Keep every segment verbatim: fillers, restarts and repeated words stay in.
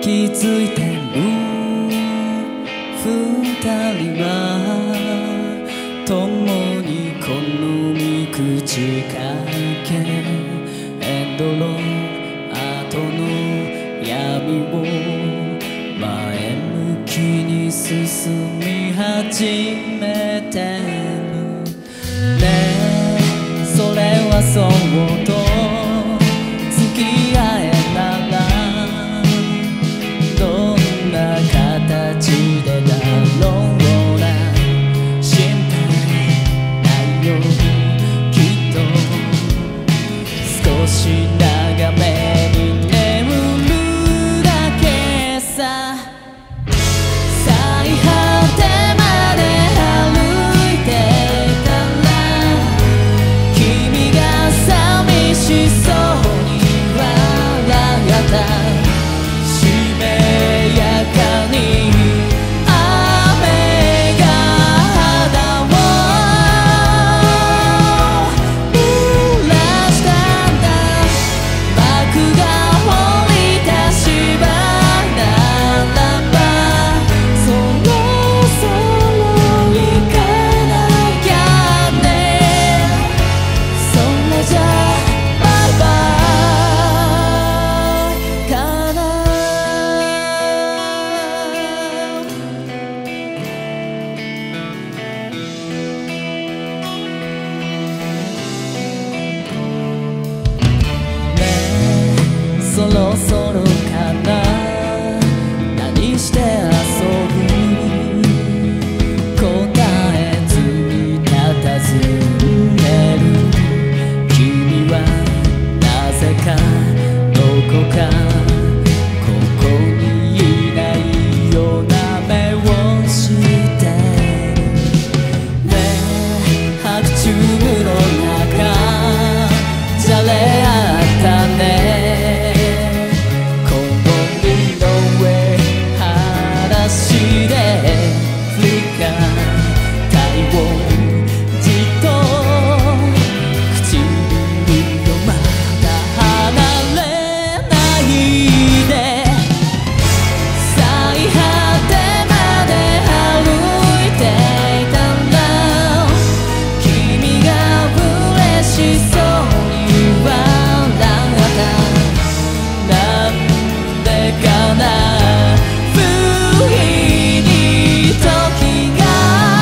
気づいてる二人は共にこのみ口かけエンドの後の闇を前向きに進み始めてるねえそれはそうと付き合えならどんな形でだろうな心配ないよきっと少し長めに眠るだけさ最果てまで歩いてたら君が寂しそうに笑ったしめやかに雨が肌を濡らしたんだ幕が降りた芝ならばそろそろ行かなきゃねそれじゃバイバイかなねえそろそろかな何して遊ぶ答えずに佇んでる君はなぜかどこかここにいないような目をしてるねえ白昼の中じゃれ合ったね木漏れ日の上裸足で振り返りをじっと唇よまだ離れないで最果てまで歩いていたら君が嬉しそうに笑ったなんでかな不意に時が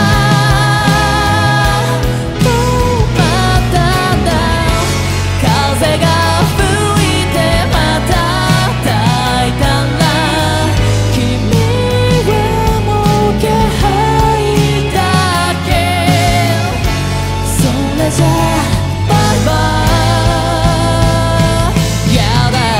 止まったんだ風が吹いてまた抱いたら君はもう気配だけそれじゃバイバイやだ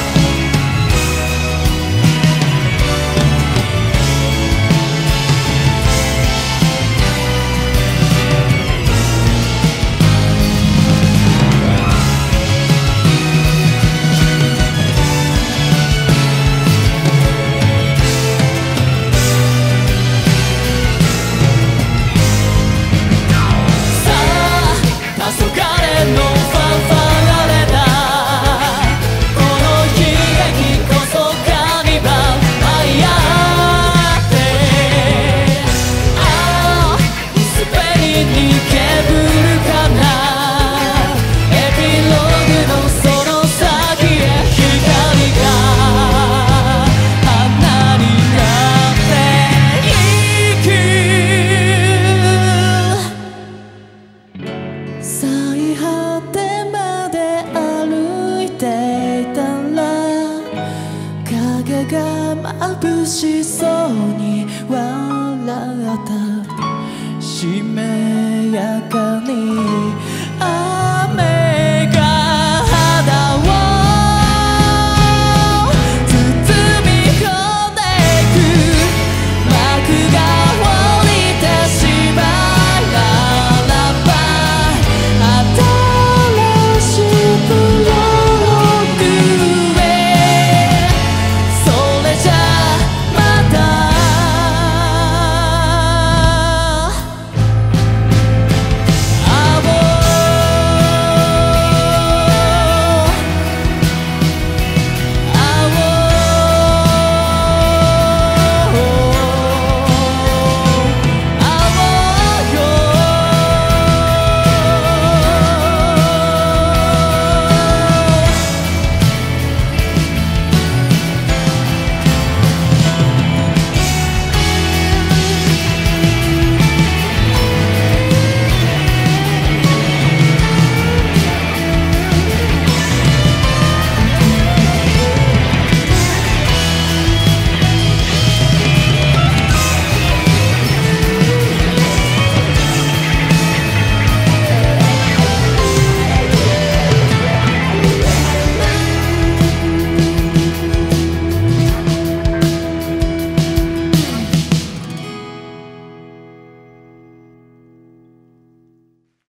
さあ黄昏のファンファンれだこの悲劇こそカニバル愛やってああ薄紅にけぶるかなエピローグのその先へ光が花になっていく最果てまで歩いていたら影が眩しそうに笑ったしめやかに